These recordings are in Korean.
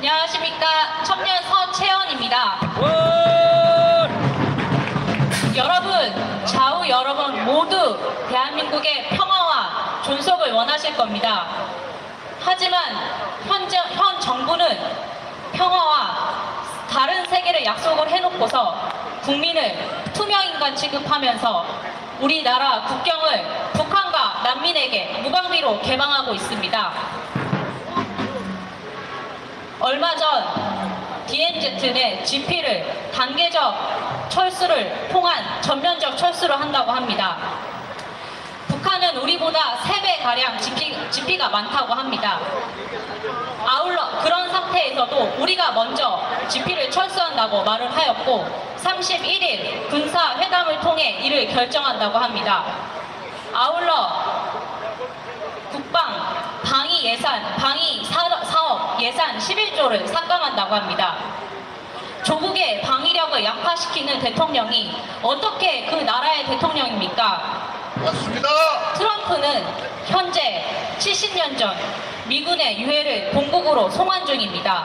안녕하십니까. 청년 서채연입니다. 여러분, 좌우 여러분 모두 대한민국의 평화와 존속을 원하실 겁니다. 하지만 현 정부는 평화와 다른 세계를 약속을 해놓고서 국민을 투명인간 취급하면서 우리나라 국경을 북한과 난민에게 무방비로 개방하고 있습니다. 얼마 전 DMZ 내 GP를 단계적 철수를 통한 전면적 철수를 한다고 합니다. 북한은 우리보다 3배가량 GP가 많다고 합니다. 아울러 그런 상태에서도 우리가 먼저 GP를 철수한다고 말을 하였고 31일 군사회담을 통해 이를 결정한다고 합니다. 아울러 국방, 방위 사업 예산 11조를 삭감한다고 합니다. 조국의 방위력을 약화시키는 대통령이 어떻게 그 나라의 대통령입니까? 맞습니다. 트럼프는 현재 70년 전 미군의 유해를 본국으로 송환 중입니다.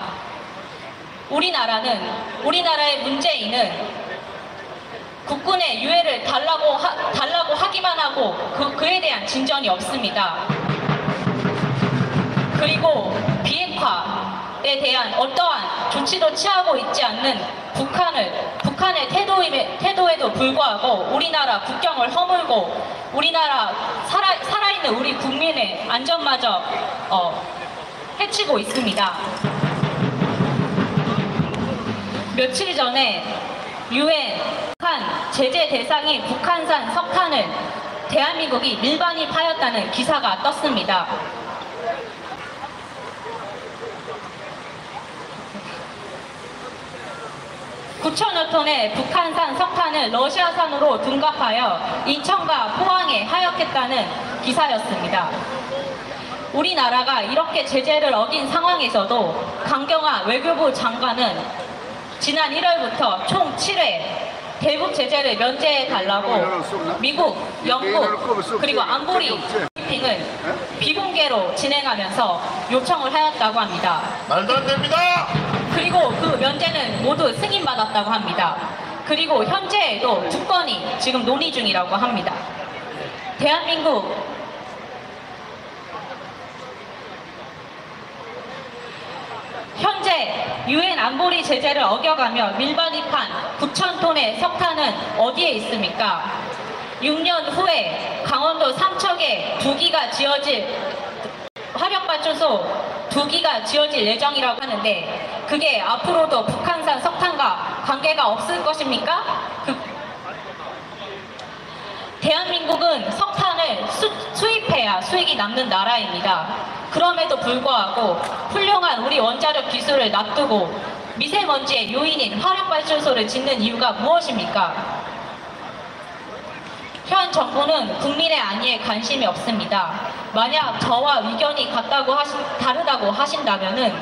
우리나라의 문재인은 국군의 유해를 달라고 하기만 하고 그에 대한 진전이 없습니다. 그리고 비핵화에 대한 어떠한 조치도 취하고 있지 않는 북한의 태도에도 불구하고 우리나라 국경을 허물고 우리나라 살아있는 우리 국민의 안전마저 해치고 있습니다. 며칠 전에 UN 북한 제재 대상인 북한산 석탄을 대한민국이 밀반입하였다는 기사가 떴습니다. 9천여 톤의 북한산 석탄을 러시아산으로 둔갑하여 인천과 포항에 하역했다는 기사였습니다. 우리나라가 이렇게 제재를 어긴 상황에서도 강경화 외교부 장관은 지난 1월부터 총 7회 대북 제재를 면제해달라고 미국, 영국, 그리고 안보리 브리핑을 비공개로 진행하면서 요청을 하였다고 합니다. 말도 안 됩니다. 그리고 그 면제는 모두 승인받았다고 합니다. 그리고 현재에도 2건이 지금 논의 중이라고 합니다. 대한민국 현재 UN 안보리 제재를 어겨가며 밀반입한 9,000톤의 석탄은 어디에 있습니까? 6년 후에 강원도 삼척에 화력발전소 2기가 지어질 예정이라고 하는데 그게 앞으로도 북한산 석탄과 관계가 없을 것입니까? 대한민국은 석탄을 수입해야 수익이 남는 나라입니다. 그럼에도 불구하고 훌륭한 우리 원자력 기술을 놔두고 미세먼지의 요인인 화력발전소를 짓는 이유가 무엇입니까? 현 정부는 국민의 안위에 관심이 없습니다. 만약 저와 의견이 다르다고 하신다면은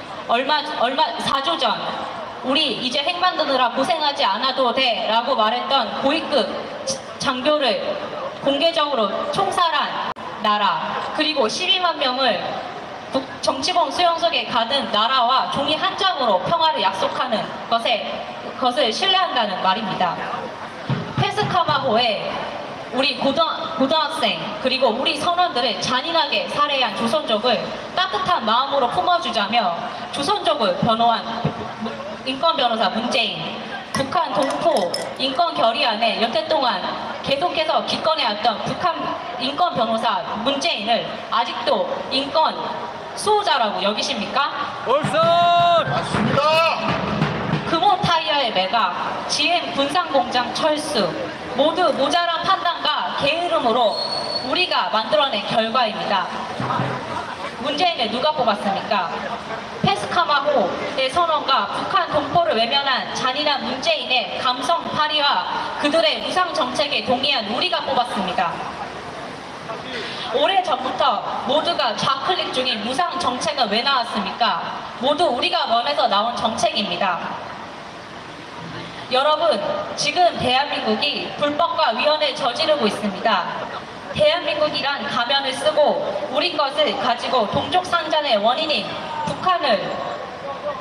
4주 전 우리 이제 핵 만드느라 고생하지 않아도 돼 라고 말했던 고위급 장교를 공개적으로 총살한 나라 그리고 12만 명을 정치범 수용소에 가둔 나라와 종이 한 장으로 평화를 약속하는 것을 신뢰한다는 말입니다. 페스카마호에 우리 고등학생 그리고 우리 선원들을 잔인하게 살해한 조선족을 따뜻한 마음으로 품어주자며 조선족을 변호한 인권 변호사 문재인, 북한 동포 인권 결의안에 여태 동안 계속해서 기권해왔던 북한 인권 변호사 문재인을 아직도 인권 수호자라고 여기십니까? 맞습니다. 금호 타이어의 매각, GM 군산공장 철수 모두 모자란 판단과 게으름으로 우리가 만들어낸 결과입니다. 문재인을 누가 뽑았습니까? 페스카마호의 선언과 북한 동포를 외면한 잔인한 문재인의 감성 파리와 그들의 무상 정책에 동의한 우리가 뽑았습니다. 오래전부터 모두가 좌클릭 중인 무상 정책은 왜 나왔습니까? 모두 우리가 원해서 나온 정책입니다. 여러분, 지금 대한민국이 불법과 위헌을 저지르고 있습니다. 대한민국이란 가면을 쓰고 우리 것을 가지고 동족상잔의 원인인 북한을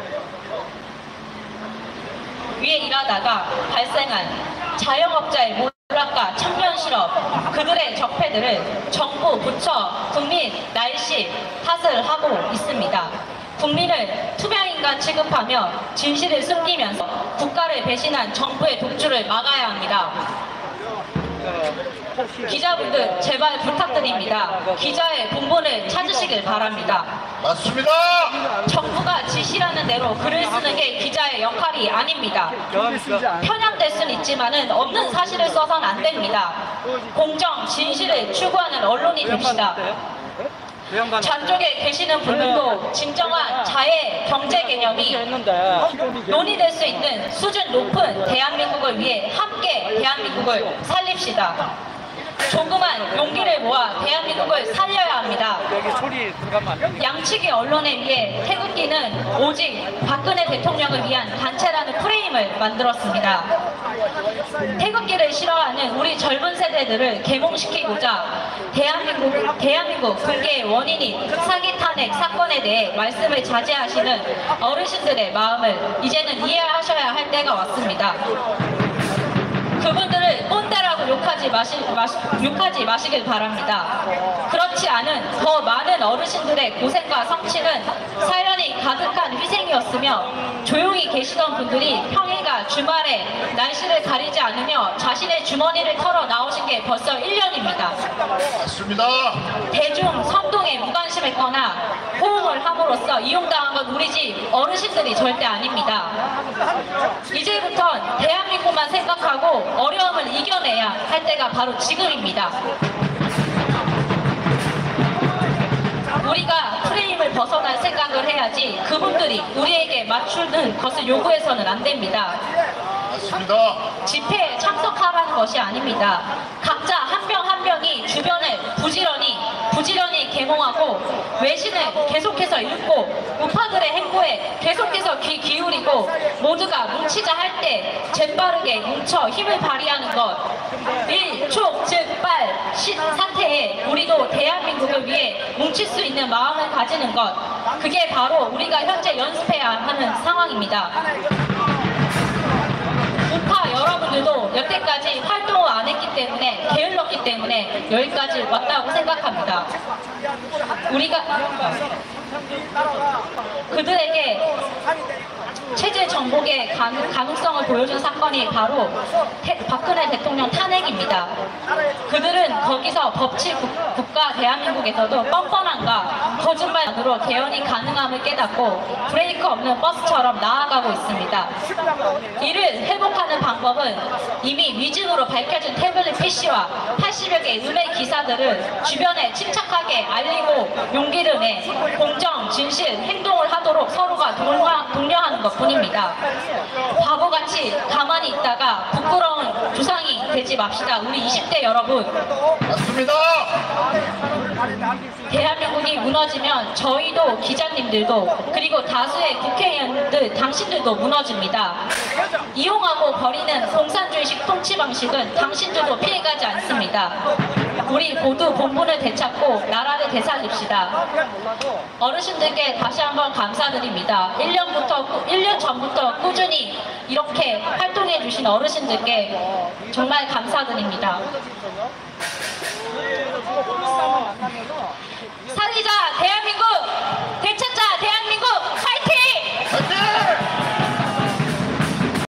일하다가 발생한 자영업자의 몰락과 청년 실업, 그들의 적폐들을 정부, 부처, 국민, 날씨 탓을 하고 있습니다. 국민을 투명인간 취급하며 진실을 숨기면서 국가를 배신한 정부의 독주를 막아야 합니다. 기자분들 제발 부탁드립니다. 기자의 본분을 찾으시길 바랍니다. 맞습니다. 정부가 지시라는 대로 글을 쓰는 게 기자의 역할이 아닙니다. 편향될 순 있지만은 없는 사실을 써서는 안 됩니다. 공정, 진실을 추구하는 언론이 됩시다. 좌쪽에 계시는 분들도 진정한 자해 경제 개념이 논의될 수 있는 수준 높은 대한민국을 위해 함께 대한민국을 살립시다. 조그만 용기를 모아 대한민국을 살려야 합니다. 양측의 언론에 의해 태극기는 오직 박근혜 대통령을 위한 단체라는 프레임을 만들었습니다. 태극기를 싫어하는 우리 젊은 세대들을 계몽시키고자 대한민국 붕괴의 원인인 사기 탄핵 사건에 대해 말씀을 자제하시는 어르신들의 마음을 이제는 이해하셔야 할 때가 왔습니다. 그분들을 꼰대라고 욕하지 마시길 바랍니다. 그렇지 않은 더 많은 어르신들의 고생과 성취는 사연이 가득한 희생이었으며 조용히 계시던 분들이 평일과 주말에 날씨를 가리지 않으며 자신의 주머니를 털어 나오신 게 벌써 1년입니다. 맞습니다. 대중 선동에 무관심했거나 호응을 함으로써 이용당한 건 우리 집 어르신들이 절대 아닙니다. 이제부턴 대한민국만 생각하고 어려움을 이겨내야 할 때가 바로 지금입니다. 우리가 프레임을 벗어날 생각을 해야지 그분들이 우리에게 맞추는 것을 요구해서는 안 됩니다. 맞습니다. 집회에 참석하라는 것이 아닙니다. 각자 한 명 한 명이 주변을 부지런히 계몽하고 외신을 계속해서 읽고 우파들의 행보에 계속해서 귀 기울이고 모두가 뭉치자 할 때 재빠르게 뭉쳐 힘을 발휘하는 것, 일촉즉발 사태에 우리도 대한민국을 위해 뭉칠 수 있는 마음을 가지는 것, 그게 바로 우리가 현재 연습해야 하는 상황입니다. 우파 여러분들도 여태까지 활동을 안 했기 때문에 게을렀기 때문에 여기까지 왔다고 생각합니다. 우리가 그들에게 체제 정복의 가능성을 보여준 사건이 바로 박근혜 대통령 탄핵입니다. 그들은 거기서 법치 국가 대한민국에서도 뻔뻔함과 거짓말만으로 개헌이 가능함을 깨닫고 브레이크 없는 버스처럼 나아가고 있습니다. 이를 회복하는 방법은 이미 위증으로 밝혀진 태블릿 PC와 80여 개의 음해 기사들을 주변에 침착하게 알리고 용기를 내 공정, 진실, 행동을 하도록 서로가 독려하는 것뿐입니다. 바보같이 가만히 있다가 부끄러운 조상이 되지 맙시다. 우리 20대 여러분. 맞습니다. 대한민국이 무너지면 저희도 기자님들도 그리고 다수의 국회의원들 당신들도 무너집니다. 이용하고 버리는 공산주의식 통치 방식은 당신들도 피해가지 않습니다. 우리 모두 본분을 되찾고 나라를 되살립시다. 어르신들께 다시 한번 감사드립니다. 1년 전부터 꾸준히 이렇게 활동해 주신 어르신들께 정말 감사드립니다. 살리자 대한민국! 되찾자 대한민국! 파이팅! 파이팅!